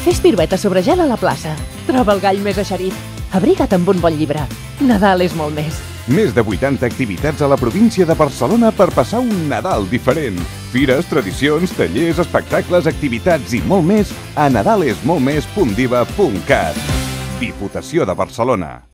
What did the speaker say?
Fes pirueta sobre gel a la plaça. Troba el gall més eixerit. Abriga't amb un bon llibre. Nadal és molt més. Més de 80 activitats a la província de Barcelona per passar un Nadal diferent. Fires, tradicions, tallers, espectacles, activitats i molt més a nadalesmoltmés.diva.cat. Diputació de Barcelona.